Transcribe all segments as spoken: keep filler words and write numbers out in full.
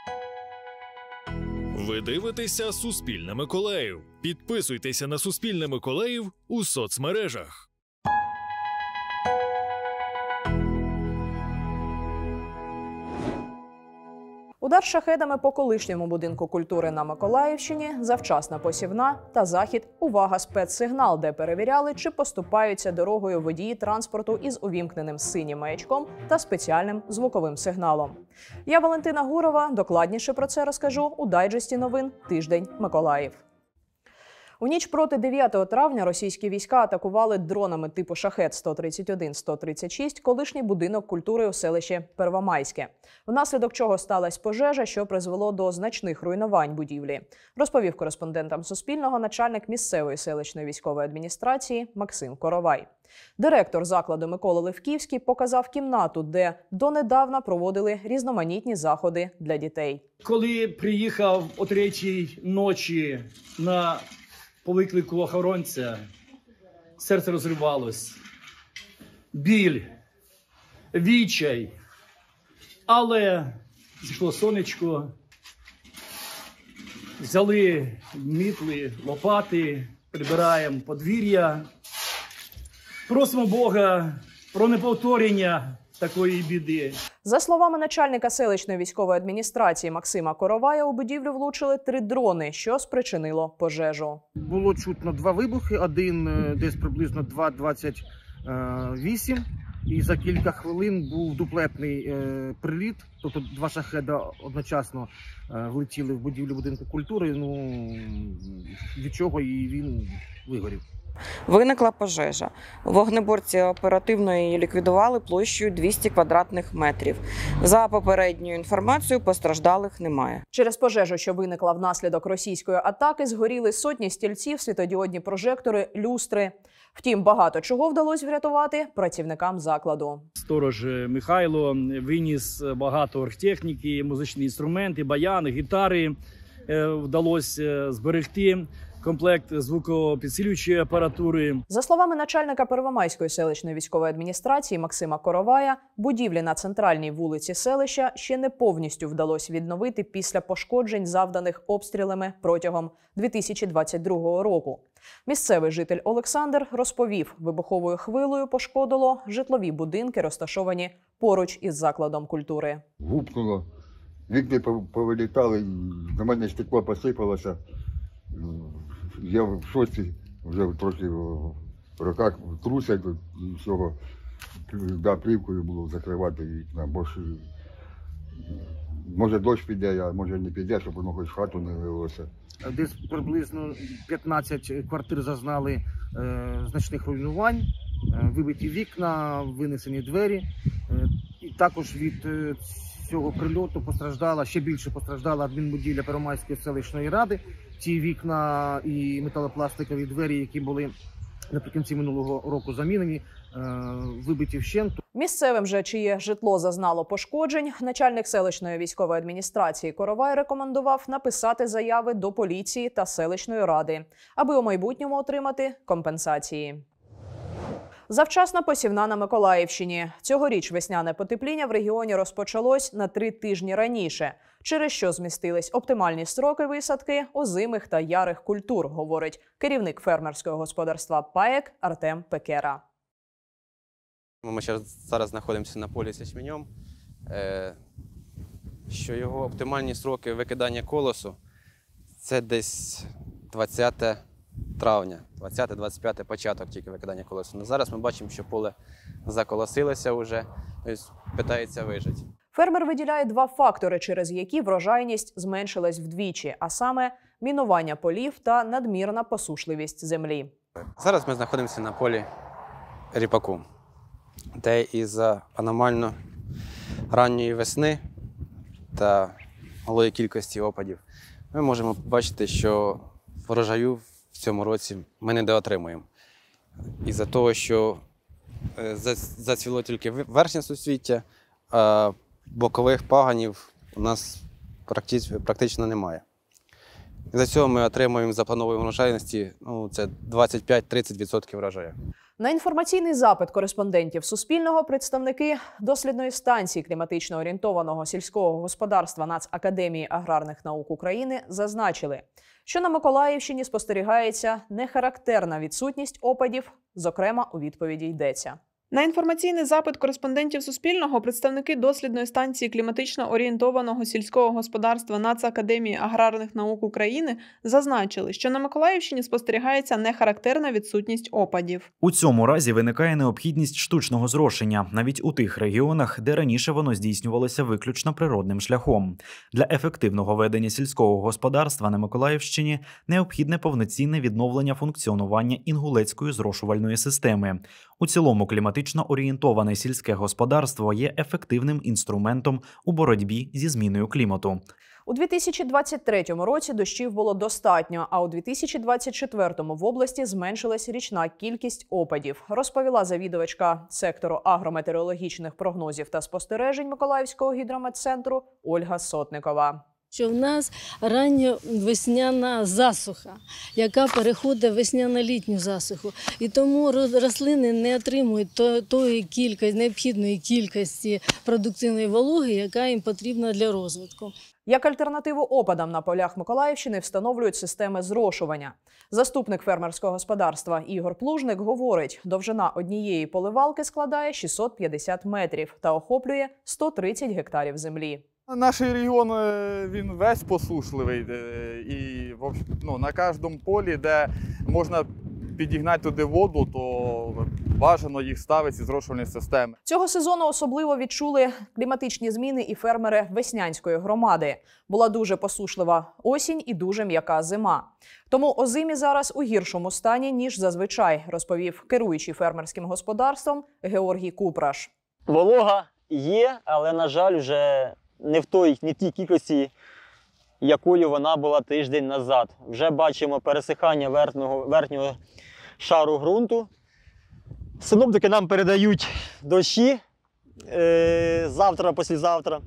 Ви дивитеся «Суспільне Миколаїв». Підписуйтеся на «Суспільне Миколаїв» у соцмережах. Удар шахедами по колишньому будинку культури на Миколаївщині, завчасна посівна та захід «Увага! Спецсигнал», де перевіряли, чи поступаються дорогою водії транспорту із увімкненим синім маячком та спеціальним звуковим сигналом. Я Валентина Гурова. Докладніше про це розкажу у дайджесті новин «Тиждень Миколаїв». У ніч проти дев'ятого травня російські війська атакували дронами типу «Шахед» сто тридцять один - сто тридцять шість колишній будинок культури у селищі Первомайське, внаслідок чого сталася пожежа, що призвело до значних руйнувань будівлі, розповів кореспондентам Суспільного начальник місцевої селищної військової адміністрації Максим Коровай. Директор закладу Микола Левківський показав кімнату, де донедавна проводили різноманітні заходи для дітей. Коли приїхав о третій ночі на по виклику охоронця, серце розривалось, біль, відчай, але зійшло сонечко, взяли мітли, лопати, прибираємо подвір'я, просимо Бога про неповторення такої біди. За словами начальника селищної військової адміністрації Максима Коровая, у будівлю влучили три дрони, що спричинило пожежу. Було чутно два вибухи, один десь приблизно два двадцять вісім, і за кілька хвилин був дуплетний е, приліт, тобто два шахеда одночасно е, влетіли в будівлю будинку культури, ну, від чого і він вигорів. Виникла пожежа. Вогнеборці оперативно її ліквідували площею двісті квадратних метрів. За попередньою інформацією, постраждалих немає. Через пожежу, що виникла внаслідок російської атаки, згоріли сотні стільців, світодіодні прожектори, люстри. Втім, багато чого вдалося врятувати працівникам закладу. Сторож Михайло виніс багато оргтехніки, музичні інструменти, баяни, гітари. Вдалося зберегти комплект звукопідсилюючої апаратури. За словами начальника Первомайської селищної військової адміністрації Максима Коровая, будівлі на центральній вулиці селища ще не повністю вдалося відновити після пошкоджень, завданих обстрілами протягом дві тисячі двадцять другого року. Місцевий житель Олександр розповів, вибуховою хвилею пошкодило житлові будинки, розташовані поруч із закладом культури. Гупнуло, вікна повилітали, на мене стекло посипалося. Я в шоці, вже трохи в руках трусять і всього, да, плівкою було закривати вікна, бо ж може дощ піде, а може не піде, щоб воно хоч в хату не лилося. Десь приблизно п'ятнадцять квартир зазнали е, значних руйнувань, е, вибиті вікна, винесені двері. Е, і також від е, цього прильоту постраждала, ще більше постраждала адмінбудівля Первомайської селищної ради. Ті вікна і металопластикові двері, які були наприкінці минулого року замінені, вибиті вщент. Місцевим же, чиє житло зазнало пошкоджень, начальник селищної військової адміністрації Коровай рекомендував написати заяви до поліції та селищної ради, аби у майбутньому отримати компенсації. Завчасна посівна на Миколаївщині. Цьогоріч весняне потепління в регіоні розпочалось на три тижні раніше, через що змістились оптимальні строки висадки озимих та ярих культур, говорить керівник фермерського господарства «ПАЕК» Артем Пекера. Ми зараз знаходимося на полі з ячменем, що його оптимальні строки викидання колосу – це десь двадцяте травня, двадцяте - двадцять п'яте початок тільки викидання колосу. Но зараз ми бачимо, що поле заколосилося вже, тобто питається вижити. Фермер виділяє два фактори, через які врожайність зменшилась вдвічі, а саме мінування полів та надмірна посушливість землі. Зараз ми знаходимося на полі ріпаку, де із-за аномально ранньої весни та малої кількості опадів ми можемо побачити, що врожаю в цьому році ми недоотримуємо. Із-за того, що зацвіло тільки верхнє суцвіття, а бокових паганів у нас практично немає. За цього ми отримуємо запланованої врожайності, ну, це двадцять п'ять - тридцять відсотків врожаю. На інформаційний запит кореспондентів Суспільного представники дослідної станції кліматично орієнтованого сільського господарства Нацакадемії аграрних наук України зазначили, що на Миколаївщині спостерігається нехарактерна відсутність опадів, зокрема у відповіді йдеться. На інформаційний запит кореспондентів Суспільного представники дослідної станції кліматично орієнтованого сільського господарства Нацакадемії аграрних наук України зазначили, що на Миколаївщині спостерігається нехарактерна відсутність опадів. У цьому разі виникає необхідність штучного зрошення, навіть у тих регіонах, де раніше воно здійснювалося виключно природним шляхом. Для ефективного ведення сільського господарства на Миколаївщині необхідне повноцінне відновлення функціонування інгулецької зрошувальної системи. У цілому кліматично орієнтоване сільське господарство є ефективним інструментом у боротьбі зі зміною клімату. У дві тисячі двадцять третьому році дощів було достатньо, а у дві тисячі двадцять четвертому в області зменшилась річна кількість опадів, розповіла завідувачка сектору агрометеорологічних прогнозів та спостережень Миколаївського гідрометцентру Ольга Сотникова. Що в нас ранньовесняна засуха, яка переходить в весняно-літню засуху. І тому рослини не отримують тої кількості, необхідної кількості продуктивної вологи, яка їм потрібна для розвитку. Як альтернативу опадам на полях Миколаївщини встановлюють системи зрошування. Заступник фермерського господарства Ігор Плужник говорить, довжина однієї поливалки складає шістсот п'ятдесят метрів та охоплює сто тридцять гектарів землі. Наш регіон, він весь посушливий і ну, на кожному полі, де можна підігнати туди воду, то бажано їх ставити ці зрошувальні системи. Цього сезону особливо відчули кліматичні зміни і фермери Веснянської громади. Була дуже посушлива осінь і дуже м'яка зима. Тому озимі зараз у гіршому стані, ніж зазвичай, розповів керуючий фермерським господарством Георгій Купраш. Волога є, але, на жаль, вже не в той, не в тій кількості, якою вона була тиждень назад. Вже бачимо пересихання верхнього, верхнього шару ґрунту. Синоптики нам передають дощі е, завтра, післязавтра.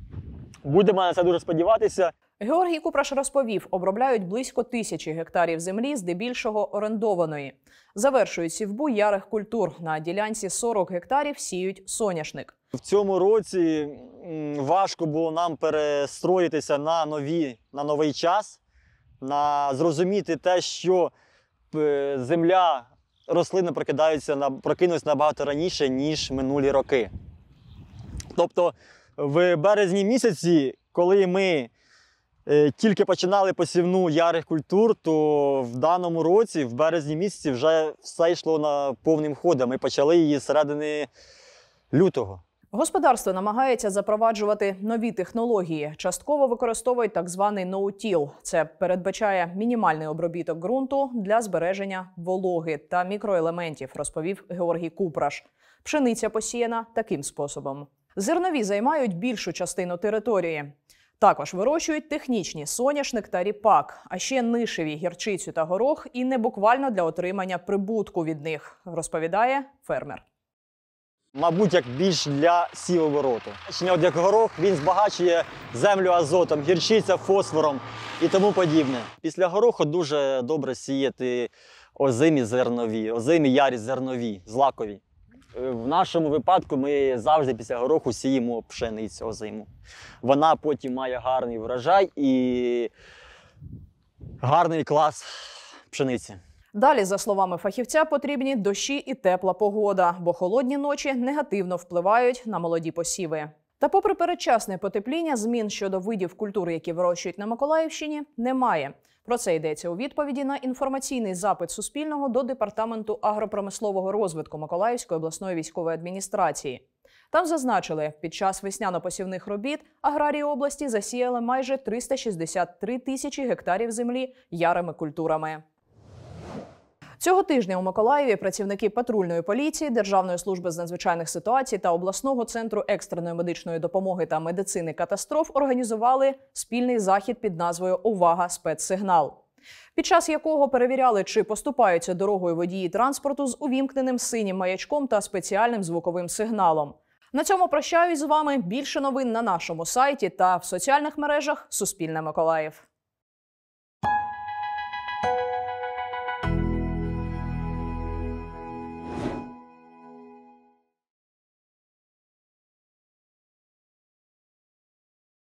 Будемо на це дуже сподіватися. Георгій Купраш розповів, обробляють близько тисячі гектарів землі, здебільшого орендованої. Завершують сівбу ярих культур. На ділянці сорок гектарів сіють соняшник. В цьому році важко було нам перестроїтися на, нові, на новий час, на зрозуміти те, що земля, рослини прокидаються, прокинуться набагато раніше, ніж минулі роки. Тобто в березні місяці, коли ми тільки починали посівну ярих культур, то в даному році, в березні місяці, вже все йшло на повним ходом. Ми почали її з середини лютого. Господарство намагається запроваджувати нові технології. Частково використовують так званий ноу-тіл. Це передбачає мінімальний обробіток ґрунту для збереження вологи та мікроелементів, розповів Георгій Купраш. Пшениця посіяна таким способом. Зернові займають більшу частину території. Також вирощують технічні соняшник та ріпак, а ще нишеві гірчицю та горох і не буквально для отримання прибутку від них, розповідає фермер. Мабуть, як більш для сівобороту. От як горох, він збагачує землю азотом, гірчиця фосфором і тому подібне. Після гороху дуже добре сіяти озимі зернові, озимі ярі зернові, злакові. В нашому випадку ми завжди після гороху сіємо пшеницю озиму. Вона потім має гарний врожай і гарний клас пшениці. Далі, за словами фахівця, потрібні дощі і тепла погода, бо холодні ночі негативно впливають на молоді посіви. Та попри передчасне потепління, змін щодо видів культур, які вирощують на Миколаївщині, немає. Про це йдеться у відповіді на інформаційний запит Суспільного до Департаменту агропромислового розвитку Миколаївської обласної військової адміністрації. Там зазначили, під час весняно-посівних робіт аграрії області засіяли майже триста шістдесят три тисячі гектарів землі ярими культурами. Цього тижня у Миколаєві працівники патрульної поліції, Державної служби з надзвичайних ситуацій та обласного центру екстреної медичної допомоги та медицини катастроф організували спільний захід під назвою «Увага! Спецсигнал», під час якого перевіряли, чи поступаються дорогою водії транспорту з увімкненим синім маячком та спеціальним звуковим сигналом. На цьому прощаюсь з вами. Більше новин на нашому сайті та в соціальних мережах «Суспільне Миколаїв».